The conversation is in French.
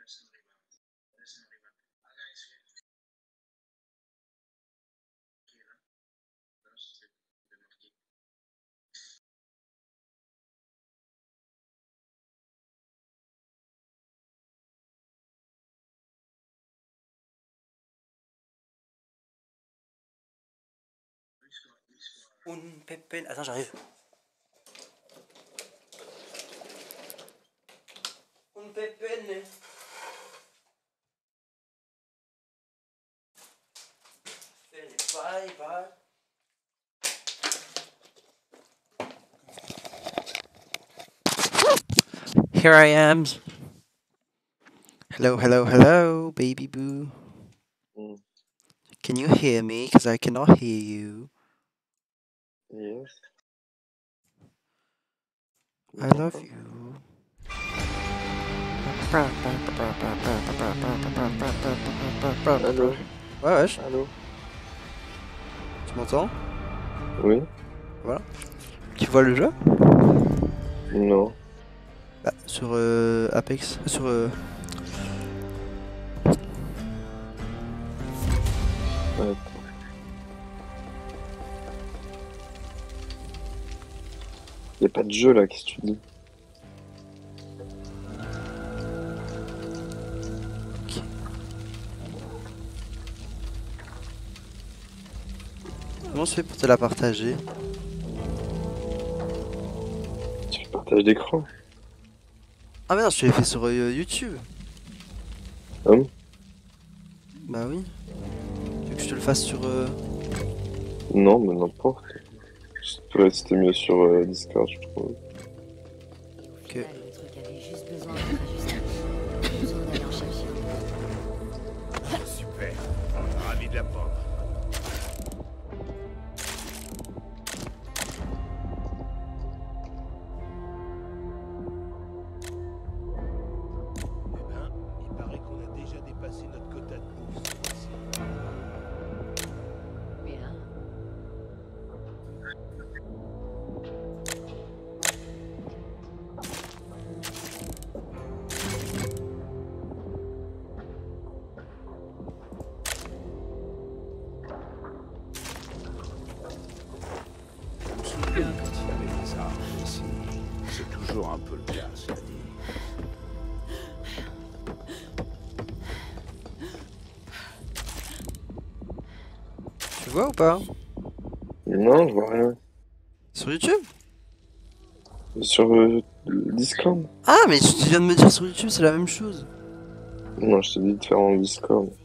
Un pépé. Attends, j'arrive. Un pépé. Bye bye. Here I am. Hello, hello, hello, baby boo. Mm. Can you hear me? Because I cannot hear you. Yes. I love you. Allô? Ouais, wesh. Allô? Tu m'entends? Oui? Voilà. Tu vois le jeu? Non. Bah, sur Apex. Sur. Attends. Y'a pas de jeu là, qu'est-ce que tu dis? Comment je fais pour te la partager? Tu fais partage d'écran? Ah, mais non, je te l'ai fait sur YouTube. Hum? Bah oui. Tu veux que je te le fasse sur. Non, mais n'importe. C'était mieux sur Discord, je trouve. Ok. Le truc avait juste besoin d'être ajusté. Pas besoin d'aller en chercher. Super, ravi de l'apprendre. Eh ben, il paraît qu'on a déjà dépassé notre quota de bouffe ce mois-ci. Bien. Je me souviens quand il y avait des armes ici. C'est toujours un peu le cas, cela dit. Tu vois ou pas? Non, je vois rien. Sur YouTube? Sur Discord? Ah, mais tu viens de me dire sur YouTube, c'est la même chose. Non, je t'ai dit de faire en Discord.